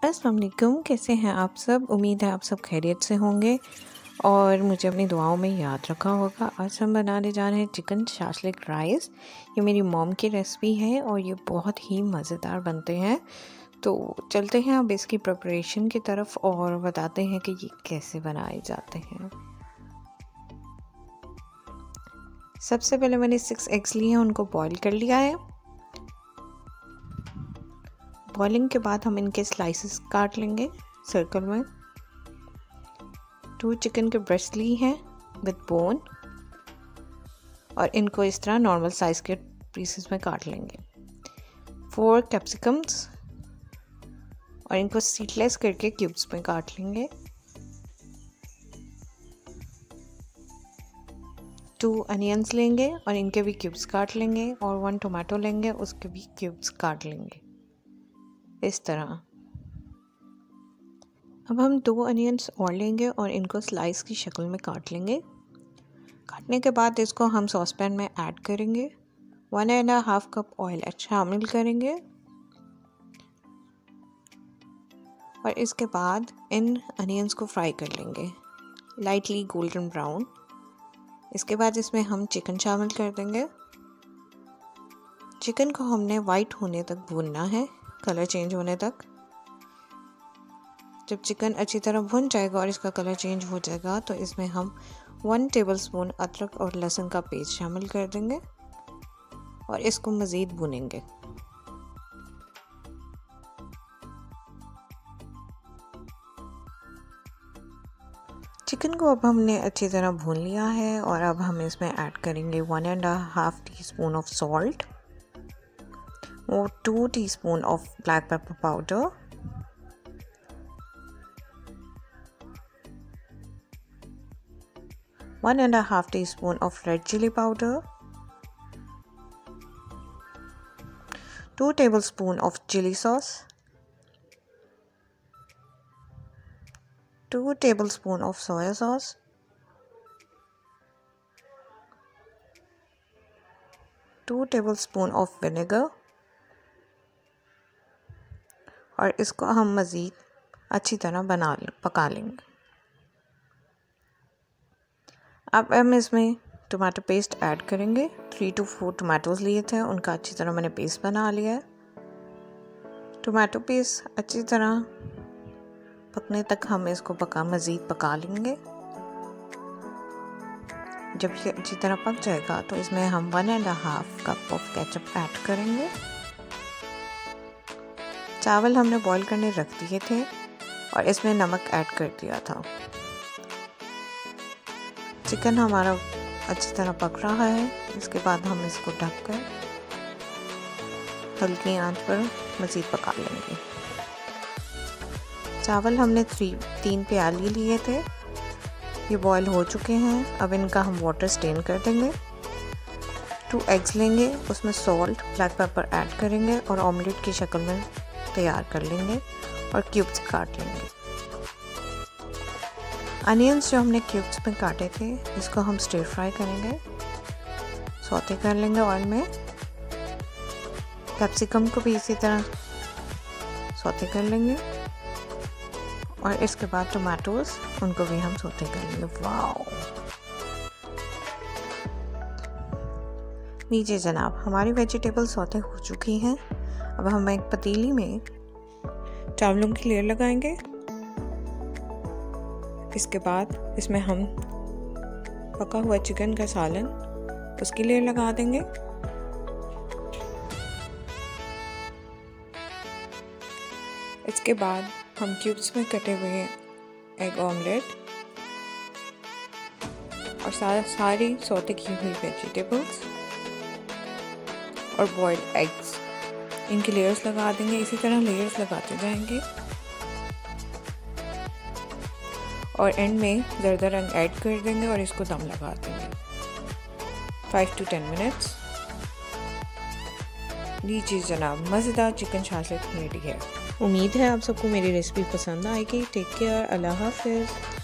अस्सलाम वालेकुम, कैसे हैं आप सब। उम्मीद है आप सब खैरियत से होंगे और मुझे अपनी दुआओं में याद रखा होगा। आज हम बनाने जा रहे हैं चिकन शाशलिक राइस। ये मेरी मॉम की रेसिपी है और ये बहुत ही मज़ेदार बनते हैं। तो चलते हैं अब इसकी प्रिपरेशन की तरफ और बताते हैं कि ये कैसे बनाए जाते हैं। सबसे पहले मैंने 6 एग्स लिए हैं, उनको बॉईल कर लिया है। बॉइलिंग के बाद हम इनके स्लाइसेस काट लेंगे सर्कल में। 2 चिकन के ब्रेस्ट ली हैं विद बोन और इनको इस तरह नॉर्मल साइज़ के पीसेस में काट लेंगे। 4 कैप्सिकम्स और इनको सीडलेस करके क्यूब्स में काट लेंगे। 2 अनियंस लेंगे और इनके भी क्यूब्स काट लेंगे और 1 टोमेटो लेंगे, उसके भी क्यूब्स काट लेंगे इस तरह। अब हम 2 अनियंस और लेंगे और इनको स्लाइस की शक्ल में काट लेंगे। काटने के बाद इसको हम सॉस पैन में ऐड करेंगे। 1.5 कप ऑयल शामिल करेंगे और इसके बाद इन अनियंस को फ्राई कर लेंगे लाइटली गोल्डन ब्राउन। इसके बाद इसमें हम चिकन शामिल कर देंगे। चिकन को हमने वाइट होने तक भूनना है, कलर चेंज होने तक। जब चिकन अच्छी तरह भुन जाएगा और इसका कलर चेंज हो जाएगा तो इसमें हम 1 टेबलस्पून अदरक और लहसुन का पेस्ट शामिल कर देंगे और इसको मज़ीद भुनेंगे। चिकन को अब हमने अच्छी तरह भून लिया है और अब हम इसमें ऐड करेंगे 1.5 टीस्पून ऑफ सॉल्ट और 2 teaspoon of black pepper powder, 1.5 teaspoon of red chilli powder, 2 tablespoon of chilli sauce, 2 tablespoon of soya sauce, 2 tablespoon of vinegar और इसको हम मज़ीद अच्छी तरह पका लेंगे। अब हम इसमें टमाटो पेस्ट ऐड करेंगे। 3 to 4 टमाटोज़ लिए थे, उनका अच्छी तरह मैंने पेस्ट बना लिया है। टमाटो पेस्ट अच्छी तरह पकने तक हम इसको मज़ीद पका लेंगे। जब ये अच्छी तरह पक जाएगा तो इसमें हम 1.5 कप ऑफ केचप ऐड करेंगे। चावल हमने बॉईल करने रख दिए थे और इसमें नमक ऐड कर दिया था। चिकन हमारा अच्छी तरह पक रहा है। इसके बाद हम इसको ढककर हल्की आंच पर मज़ीद पका लेंगे। चावल हमने 3 प्याली लिए थे, ये बॉईल हो चुके हैं। अब इनका हम वाटर स्टेन कर देंगे। 2 एग्स लेंगे, उसमें सॉल्ट ब्लैक पेपर ऐड करेंगे और ऑमलेट की शक्ल में तैयार कर लेंगे और क्यूब्स काट लेंगे। अनियंस जो हमने क्यूब्स में काटे थे इसको हम स्टिर फ्राई करेंगे, सौते कर लेंगे ऑयल में। कैप्सिकम को भी इसी तरह सौते कर लेंगे और इसके बाद टमाटोज उनको भी हम सौते कर लेंगे। वाओ, लीजिए जनाब, हमारी वेजिटेबल सौते हो चुकी हैं। अब हम एक पतीली में चावलों की लेयर लगाएंगे। इसके बाद इसमें हम पका हुआ चिकन का सालन उसकी लेयर लगा देंगे। इसके बाद हम क्यूब्स में कटे हुए एग ऑमलेट और सारी सौते की हुई वेजिटेबल्स और बॉइल्ड एग्स, इनकी लेयर्स लगा देंगे। इसी तरह लेयर्स लगाते जाएंगे और एंड में ज़रदा रंग ऐड कर देंगे और इसको दम लगा देंगे 5 to 10 मिनट्स। लीजिए जनाब, मज़ेदार चिकन शाशलिक रेडी है। उम्मीद है आप सबको मेरी रेसिपी पसंद आएगी। टेक केयर, अल्लाह हाफ़िज़।